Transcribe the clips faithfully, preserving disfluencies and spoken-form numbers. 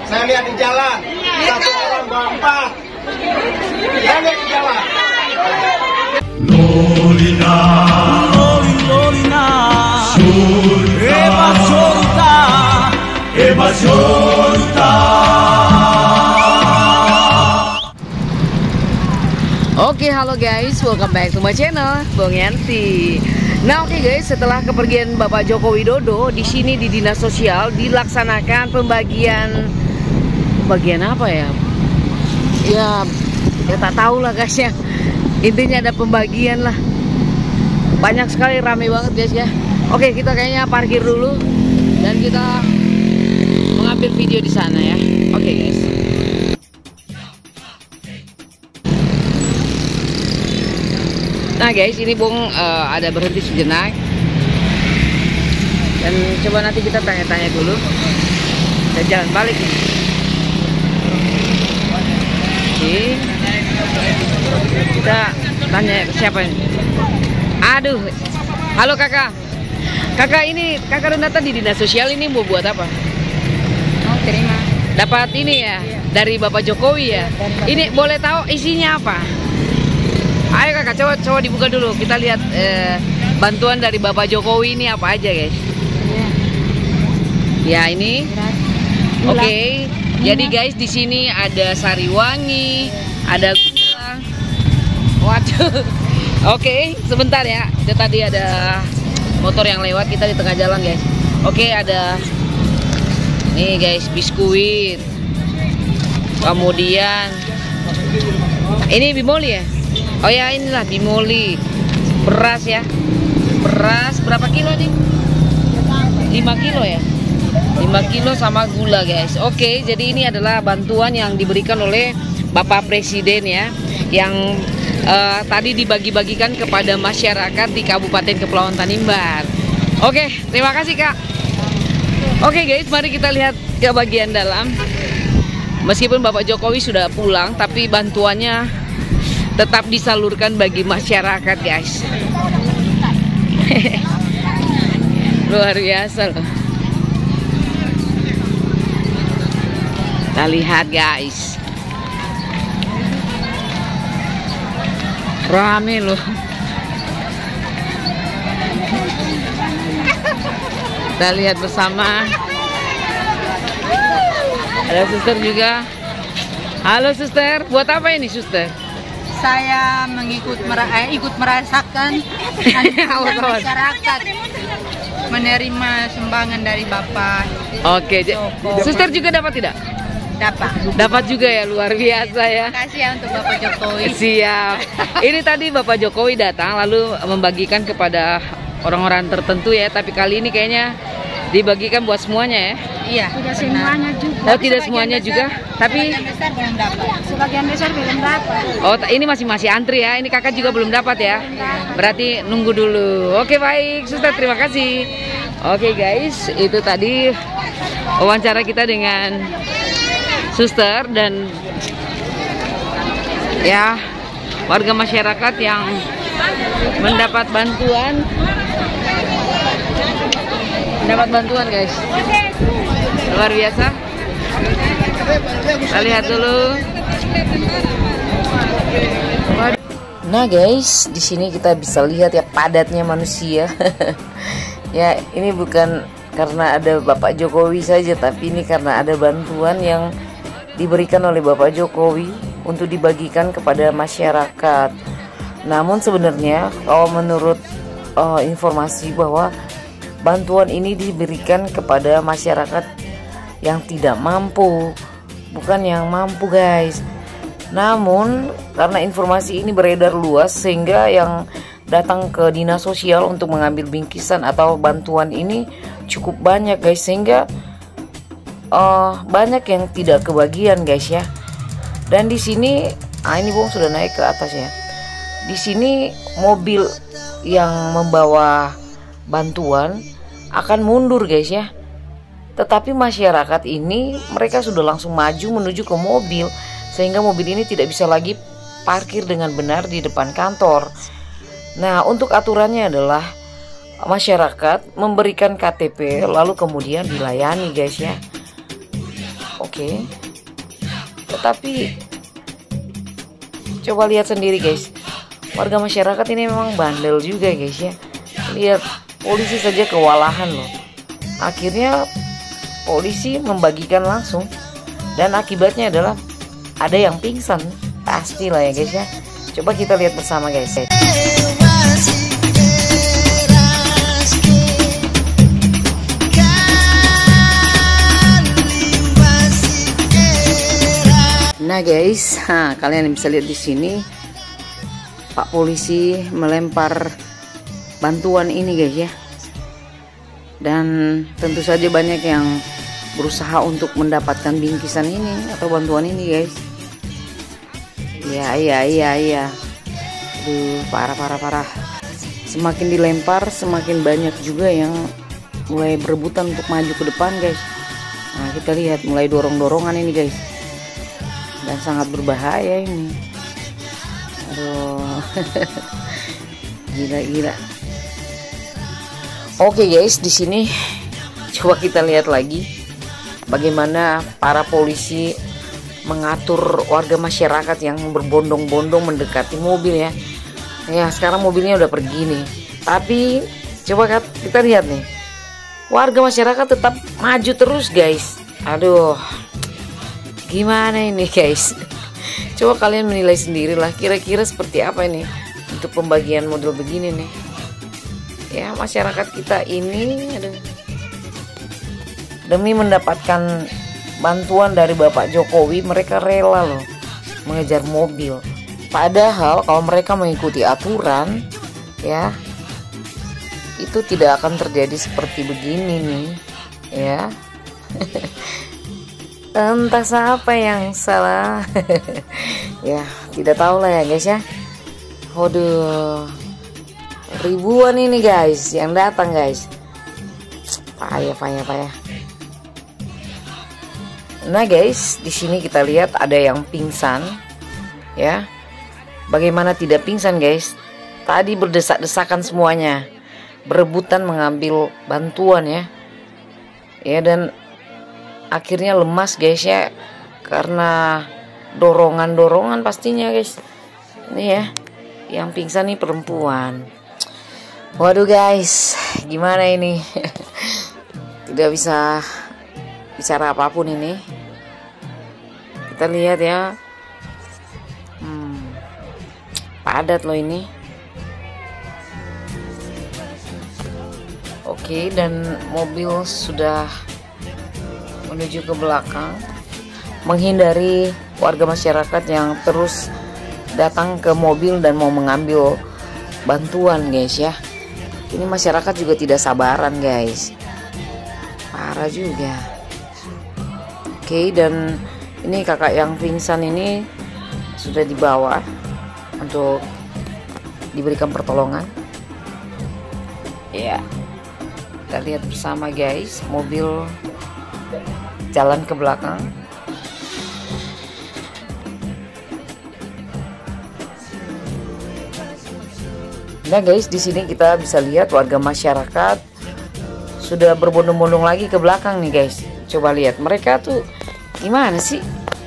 Saya lihat di jalan, satu orang bawa empat. Saya lihat di jalan. Lolina, Loli Lolina, Eva Sorta, Eva Sorta. Oke, halo guys, welcome back to my channel, Bang Yanti. Nah, oke guys, setelah kepergian Bapak Joko Widodo, di sini di Dinas Sosial dilaksanakan pembagian pembagian apa ya? Ya, ya tak tahu lah guys ya. Intinya ada pembagian lah. Banyak sekali, rame banget guys ya. Oke, kita kayaknya parkir dulu dan kita mengambil video di sana ya. Oke guys. Nah guys, ini Bung uh, ada berhenti sejenak dan coba nanti kita tanya-tanya dulu dan jalan balik nih. Oke, kita tanya siapa ini. Aduh, halo kakak. Kakak ini kakak datang di Dinas Sosial ini mau buat apa? Mau terima. Dapat ini ya, iya, dari Bapak Jokowi ya. Ini boleh tahu isinya apa? Ayo kakak, coba coba dibuka dulu. Kita lihat eh, bantuan dari Bapak Jokowi ini apa aja guys. Ya, ya ini. Oke. Okay. Jadi guys, di sini ada Sariwangi, ada gula. Waduh. Oke, okay, sebentar ya. Itu tadi ada motor yang lewat, kita di tengah jalan guys. Oke, okay, ada nih guys, biskuit. Kemudian ini bimoli ya. Oh ya, inilah bimoli. Beras ya. Beras berapa kilo nih? lima kilo ya. lima kilo sama gula guys. Oke, jadi ini adalah bantuan yang diberikan oleh Bapak Presiden ya, yang uh, tadi dibagi-bagikan kepada masyarakat di Kabupaten Kepulauan Tanimbar. Oke, terima kasih Kak. Oke guys, mari kita lihat ke bagian dalam. Meskipun Bapak Jokowi sudah pulang, tapi bantuannya tetap disalurkan bagi masyarakat guys. Luar biasa loh. Kita lihat guys, rame loh. Kita lihat bersama. Ada suster juga. Halo suster, buat apa ini suster? Saya mengikut mera eh, ikut merasakan masyarakat menerima sumbangan dari Bapak. Oke, suster juga dapat tidak? Dapat. Dapat juga ya, luar biasa ya. Terima kasih ya untuk Bapak Jokowi. Siap. Ini tadi Bapak Jokowi datang lalu membagikan kepada orang-orang tertentu ya, tapi kali ini kayaknya dibagikan buat semuanya ya. Iya. Tidak semuanya juga. Oh, tidak semuanya juga, tapi sebagian besar belum dapat. Sebagian besar belum dapat. Oh, ini masih masih antri ya. Ini kakak juga belum dapat ya. Berarti nunggu dulu. Oke baik, suster, terima kasih. Oke guys, itu tadi wawancara kita dengan suster dan ya warga masyarakat yang mendapat bantuan. Mendapat bantuan guys. Luar biasa. Kita lihat dulu. Nah guys, di sini kita bisa lihat ya padatnya manusia. Ya, ini bukan karena ada Bapak Jokowi saja, tapi ini karena ada bantuan yang diberikan oleh Bapak Jokowi untuk dibagikan kepada masyarakat. Namun sebenarnya kalau menurut uh, informasi bahwa bantuan ini diberikan kepada masyarakat yang tidak mampu, bukan yang mampu guys. Namun karena informasi ini beredar luas sehingga yang datang ke Dinas Sosial untuk mengambil bingkisan atau bantuan ini cukup banyak guys, sehingga uh, banyak yang tidak kebagian guys ya. Dan di sini, ah ini Bung sudah naik ke atas ya. Di sini mobil yang membawa bantuan akan mundur guys ya. Tetapi masyarakat ini mereka sudah langsung maju menuju ke mobil, sehingga mobil ini tidak bisa lagi parkir dengan benar di depan kantor. Nah, untuk aturannya adalah masyarakat memberikan K T P lalu kemudian dilayani guys ya. Oke. Tetapi coba lihat sendiri guys, warga masyarakat ini memang bandel juga guys ya. Lihat, polisi saja kewalahan loh. Akhirnya polisi membagikan langsung, dan akibatnya adalah ada yang pingsan. Pastilah ya guys ya. Coba kita lihat bersama guys. Nah guys, ha, kalian bisa lihat di sini Pak polisi melempar bantuan ini guys ya. Dan tentu saja banyak yang berusaha untuk mendapatkan bingkisan ini atau bantuan ini guys. Iya iya iya iya. Aduh, parah parah parah. Semakin dilempar semakin banyak juga yang mulai berebutan untuk maju ke depan guys. Nah kita lihat mulai dorong-dorongan ini guys. Dan sangat berbahaya ini. Aduh. Gila-gila. Oke guys, di sini coba kita lihat lagi bagaimana para polisi mengatur warga masyarakat yang berbondong-bondong mendekati mobil ya. Ya, sekarang mobilnya udah pergi nih. Tapi coba kita lihat nih. Warga masyarakat tetap maju terus guys. Aduh. Gimana ini guys? Coba kalian menilai sendirilah, kira-kira seperti apa ini untuk pembagian model begini nih. Ya, masyarakat kita ini aduh, demi mendapatkan bantuan dari Bapak Jokowi, mereka rela loh mengejar mobil. Padahal kalau mereka mengikuti aturan ya, itu tidak akan terjadi seperti begini nih ya. Entah siapa yang salah. Ya tidak tahu lah ya guys ya. Waduh, ribuan ini guys yang datang guys. Payah payah payah. Nah guys, di sini kita lihat ada yang pingsan ya. Bagaimana tidak pingsan guys? Tadi berdesak-desakan semuanya, berebutan mengambil bantuan ya. Ya, dan akhirnya lemas guys ya, karena dorongan-dorongan pastinya guys. Ini ya, yang pingsan nih perempuan. Waduh guys, gimana ini? Tidak bisa bicara apapun ini. Kita lihat ya, hmm, padat loh ini. Oke, dan mobil sudah menuju ke belakang, menghindari warga masyarakat yang terus datang ke mobil dan mau mengambil bantuan guys ya. Ini masyarakat juga tidak sabaran guys, parah juga. Oke, dan ini kakak yang pingsan ini sudah dibawa untuk diberikan pertolongan ya. Kita lihat bersama guys, mobil jalan ke belakang. Nah guys, di sini kita bisa lihat warga masyarakat sudah berbondong-bondong lagi ke belakang nih guys. Coba lihat mereka tuh gimana sih?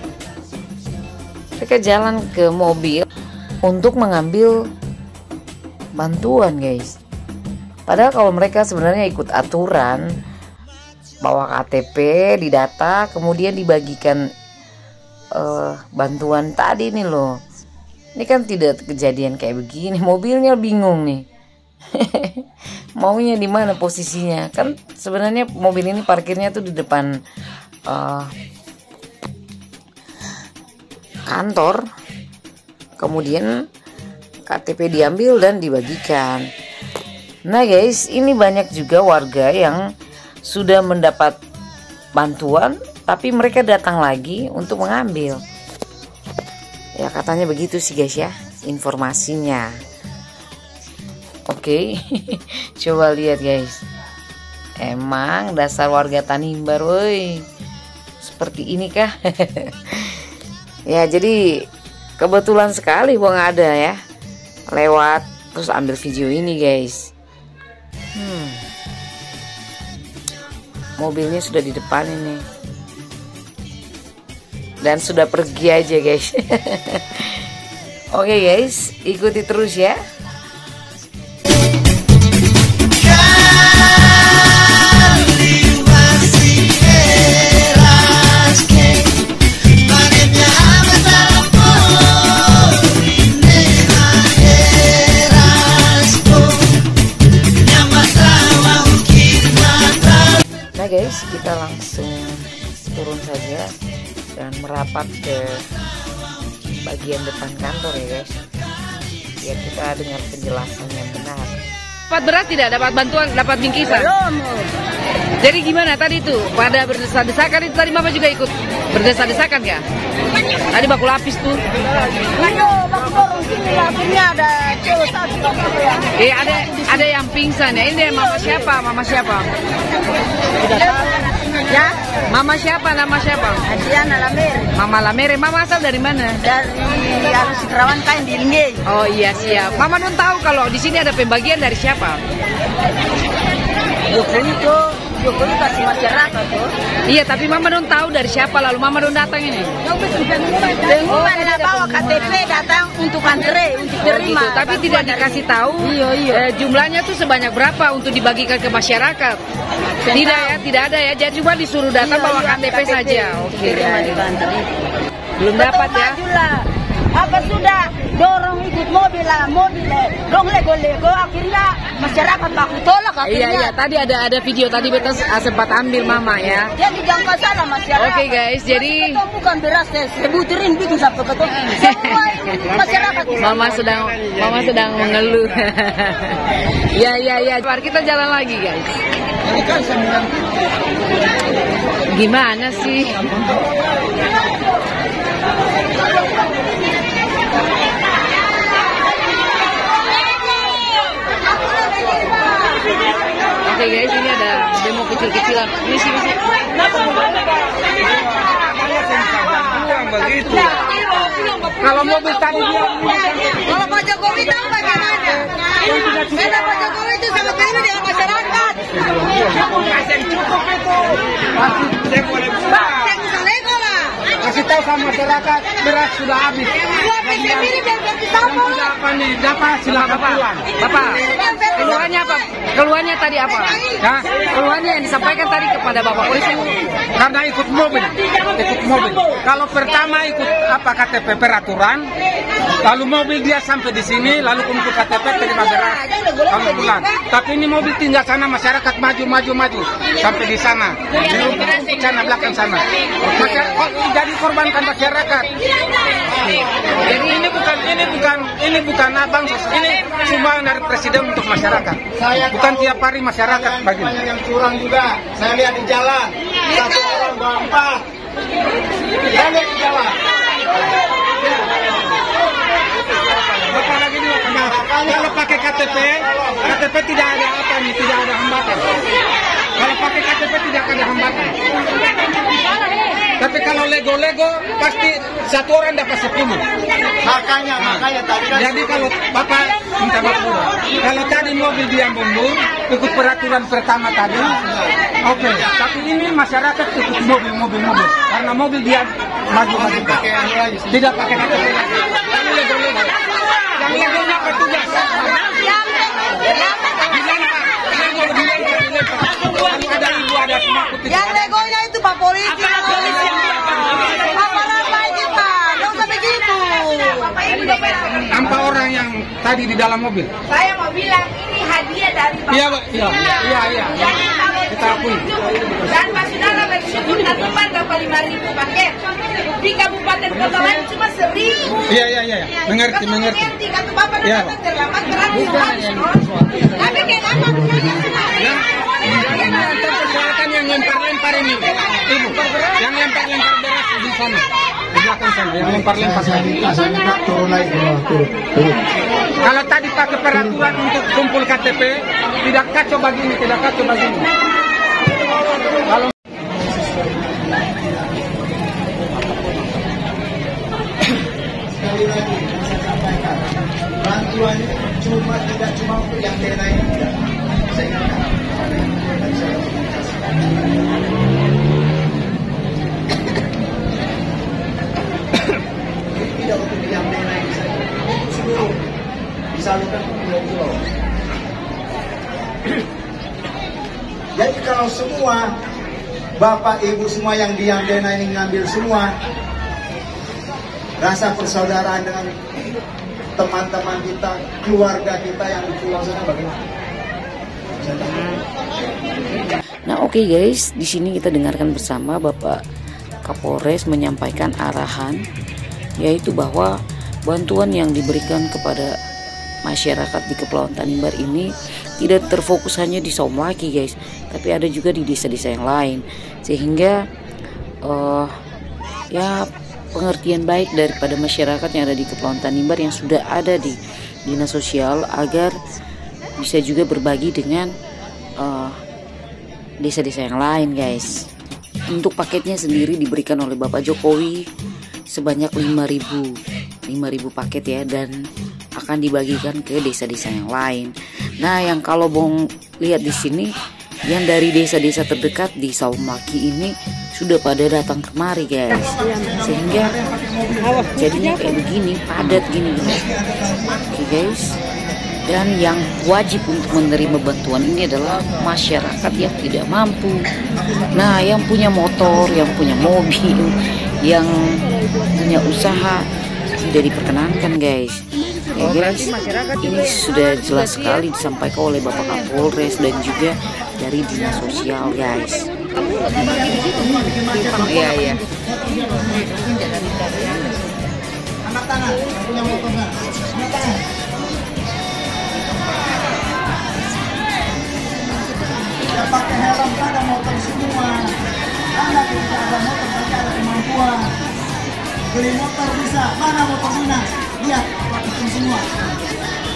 Mereka jalan ke mobil untuk mengambil bantuan guys. Padahal kalau mereka sebenarnya ikut aturan, bawa K T P, didata, kemudian dibagikan uh, bantuan tadi nih loh. Ini kan tidak kejadian kayak begini. Mobilnya bingung nih. Maunya di mana posisinya? Kan sebenarnya mobil ini parkirnya tuh di depan uh, kantor. Kemudian K T P diambil dan dibagikan. Nah guys, ini banyak juga warga yang sudah mendapat bantuan, tapi mereka datang lagi untuk mengambil. Ya katanya begitu sih guys ya informasinya. Oke, coba lihat guys. Emang dasar warga Tanimbar, woi. Seperti ini kah? Ya jadi kebetulan sekali Bang ada ya, lewat terus ambil video ini guys. Hmm. Mobilnya sudah di depan ini. dan sudah pergi aja guys. Oke guys, ikuti terus ya. Nah guys, kita langsung turun saja dan merapat ke bagian depan kantor ya guys, biar kita dengar penjelasan yang benar. Dapat beras tidak? Dapat bantuan? Dapat bingkisan? Jadi gimana tadi tuh? Pada berdesak-desakan itu tadi Mama juga ikut berdesak-desakan ya? Tadi baku lapis tuh. Eh ada ada yang pingsan ya. Ini Mama siapa? Mama siapa? Ya, Mama siapa? Nama siapa? Adiana Lamere Mama Lamere. Mama asal dari mana? dari Arus Terawan Kain di Linggeng. Oh iya siap. Mama non tahu kalau di sini ada pembagian dari siapa? Jokowi tuh, Jokowi kasih masyarakat tuh. Iya, tapi Mama non tahu dari siapa lalu Mama non datang ini. Pengumuman oh, bawa K T P datang untuk antre, untuk Oh, terima. gitu. Tapi tidak dikasih tahu Iya, iya. eh, jumlahnya tuh sebanyak berapa untuk dibagikan ke masyarakat. Tidak ya, tidak ada ya. Jadi cuma disuruh datang Iya, bawa iya, K T P saja. Oke, terima ya. di kantor itu. Belum dapat ya. Majulah. Apa sudah dorong ikut mobil lah, mobil dong lego-lego akhirnya masyarakat baku tolak Iya akhirnya. iya, tadi ada ada video tadi beta sempat ambil Mama ya. Jadi jangan salah masyarakat. Oke guys, jadi Kita bukan beras deh, sebutin bikin sampai ke semua ini masyarakat. Mama sedang Mama sedang mengeluh. Ya ya ya, mari kita jalan lagi guys. Gimana sih? Oke guys, ini ada demo kecil-kecilan. Ini sini sih. Begitu. Kalau mobil tadi dia Kalau Pak Jokowi tahu bagaimana? Karena Pak Jokowi itu sangat peduli dengan masyarakat. yang cukup itu. Pasti dia boleh pulang. Saya bisa lego lah. Kasih tahu sama masyarakat beras sudah habis. Dua puluh ini biar berarti Yang sama. sudah apa nih? Dapat silakan Bapak, pulang. Bapak, keluhannya apa? Keluhannya tadi apa? Ya, Keluhannya yang disampaikan tadi kepada Bapak polisi. karena ikut mobil, ikut mobil. Kalau pertama ikut apa K T P peraturan, lalu mobil dia sampai di sini, lalu untuk K T P terima beras, lalu pulang. Tapi ini mobil tinggal sana, masyarakat maju, maju, maju sampai di sana, di rumput sana belakang sana. Masyarakat, oh, jadi korbankan masyarakat. Jadi ini bukan, ini bukan, ini bukan abang, ini sumbangan dari presiden untuk masyarakat. Bukan tiap hari masyarakat bagi. Yang curang juga, saya lihat di jalan. Satu orang bawa empat. Saya lihat di jalan. Bapak lagi juga kenal. Kalau pakai K T P, K T P tidak ada apa nih, tidak ada hambatan. Kalau pakai K T P tidak ada hambatan. Tapi kalau lego-lego pasti satu orang dapat sepuluh. Makanya, makanya tadi kan. Jadi kalau Bapak minta maaf dulu. Kalau tadi mobil dia mundur, ikut peraturan pertama tadi, oke. Okay. Tapi ini masyarakat ikut mobil-mobil mobil, karena mobil dia maju-maju. Pakai anu lagi. Tidak pakai K T P. Yang lego-lego. Yang legonya petugas. Dilempar, lego dilempar, dilempar. Lalu ada ibu, ada semua putih. Yang legonya itu Pak Polisi. Apa-apa ini Pak, nggak usah begitu. Nampak orang yang tadi di dalam mobil. Saya mau bilang ini hadiah dari Pak. Iya, Pak. Iya, iya, iya. Kita akui. Dan Pak Saudara bersyukur teman dapat lima ribu paket. Di Kabupaten Kota lain cuma seribu. Iya, iya, iya. Mengerti, mengerti. Mengerti, kata Bapak Iya, datang terlambat berarti harus. Tapi kenapa punya Ya, yang antar kesehatan yang lempar-lempar ini, ibu, yang lempar-lempar beras di sana, di belakang sana, yang lempar-lempar tadi. Turun lagi, turun, turun. Kalau tadi pakai peraturan untuk kumpul K T P, tidak kacau begini, tidak kacau begini. Kalau Sekali lagi saya sampaikan, bantuan cuma tidak cuma untuk yang daerah ini. Saya ingatkan. Dan saya komunikasikan. semua. Bapak Ibu semua yang di Yamdena ini ngambil semua. Rasa persaudaraan dengan teman-teman kita, keluarga kita yang di pulau sana bagaimana? Nah, oke okay guys, di sini kita dengarkan bersama Bapak Kapolres menyampaikan arahan, yaitu bahwa bantuan yang diberikan kepada masyarakat di Kepulauan Tanimbar ini tidak terfokus hanya di Saumlaki guys, tapi ada juga di desa-desa yang lain, sehingga uh, ya pengertian baik daripada masyarakat yang ada di Kepulauan Tanimbar yang sudah ada di dinas sosial agar bisa juga berbagi dengan desa-desa uh, yang lain guys. Untuk paketnya sendiri diberikan oleh Bapak Jokowi sebanyak lima ribu paket ya, dan akan dibagikan ke desa-desa yang lain. Nah, yang kalau Bong lihat di sini, yang dari desa-desa terdekat di Saumlaki ini sudah pada datang kemari guys, sehingga jadinya kayak begini, padat gini guys. Oke guys, dan yang wajib untuk menerima bantuan ini adalah masyarakat yang tidak mampu. Nah, yang punya motor, yang punya mobil, yang punya usaha tidak diperkenankan guys. Ya guys, ini sudah jelas sekali disampaikan oleh Bapak Kapolres dan juga dari dinas sosial guys. Iya iya. Angkat tangan, punya motor nggak? Angkat tangan. Ya pakai helm, ada motor semua. Anda tidak ada motor, tapi ada kemampuan. Beli motor bisa. Mana motor dinas? Lihat, pakai semua.